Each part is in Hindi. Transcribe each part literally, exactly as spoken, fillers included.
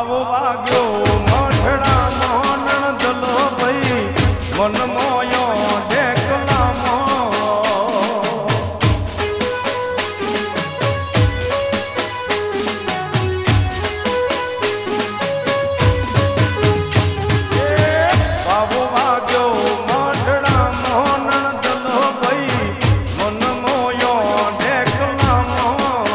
पावो वाग्यो मठड़ा मोनन दलो भई मन मोयो देखला मो पावो वाग्यो मठड़ा मोनन दलो भई मन मोयो देखला मो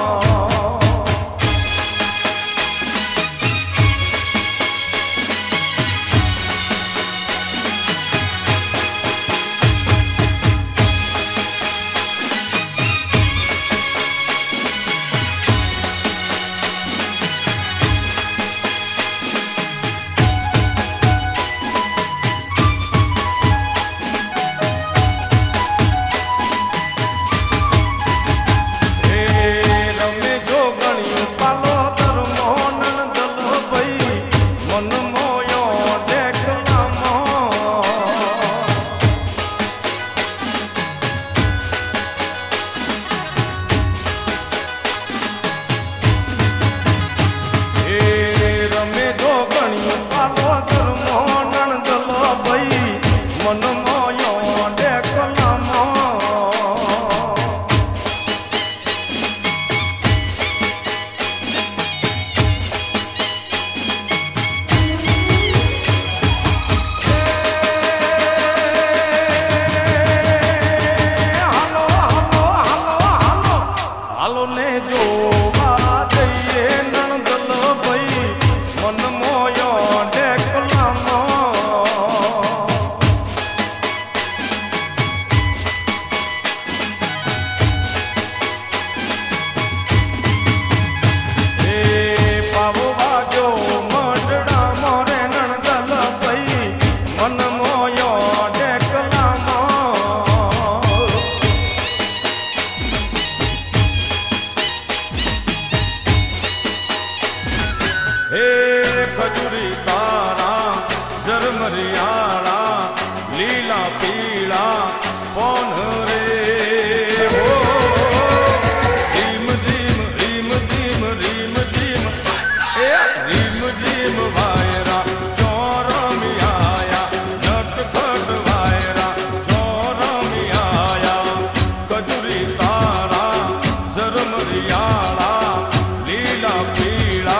खजूरी तारा जरमरियाला लीला पीला पौन रे हो रीम रीम रीम रीम रीम रीम ए रीम रीम वायरा चौरमी आया नटखट वायरा चौरमी आया खजूरी तारा जरमरियाला लीला पीला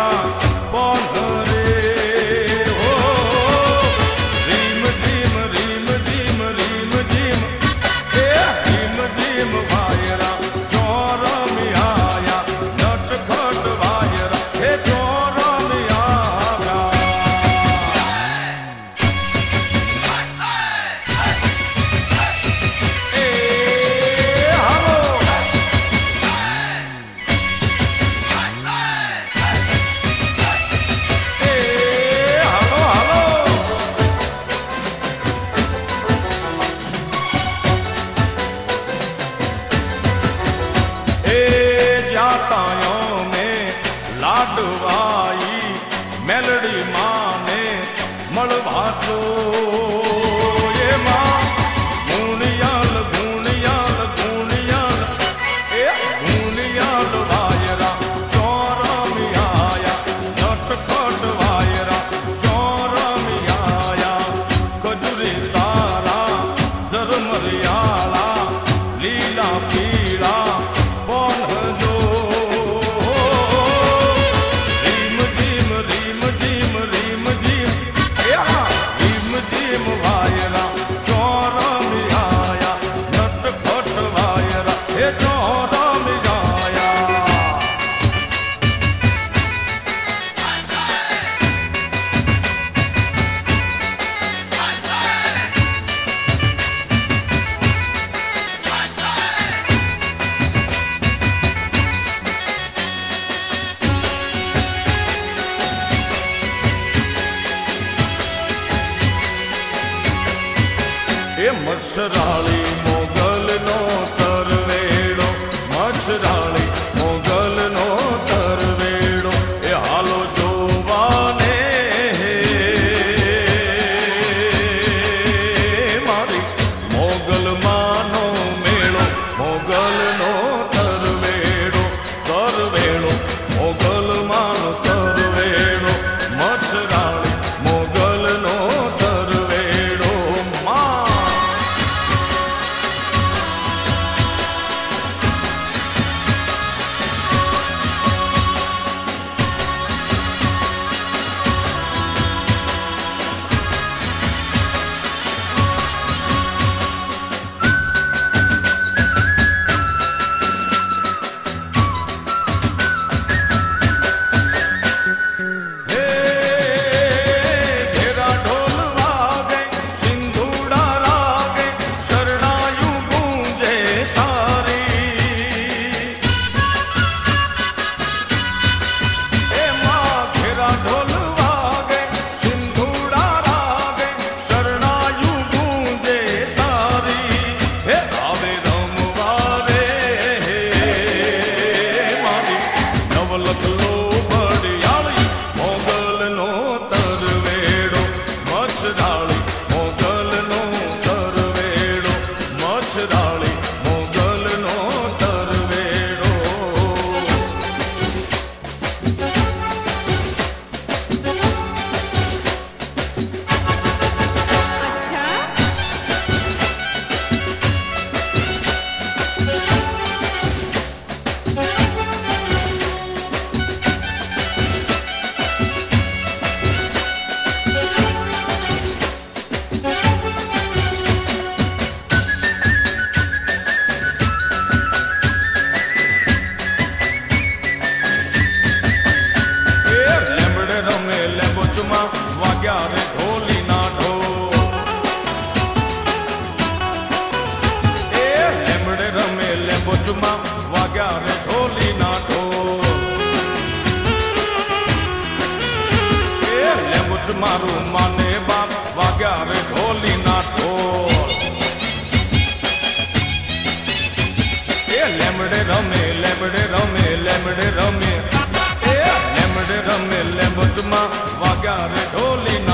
लाडवाई मेलड़ी माँ ने मलवातो ये माँ गुणियाल गुणियाल गुणियाल ए गुणियाल वायरा चौरमी आया नटखट वायरा चौरमी आया खजूरी तारा जरमरियाला लीला पीला पौन जो मच्छराली मोगल नो तरवेड़ो मच्छराली मोगल नो तरवेड़ो ए हालो जोवाने मारी मोगल मानो मेड़ो मोगल नो तरवेड़ो तरवेड़ो मोगल मानो तरवेड़ो मारू माने बाप वाग्या रे ढोली ना ढोल ए लेमड़े रमे लेमड़े रमे लेमड़े रमे ए लेमड़े रमे लेमच मा वाग्या रे ढोली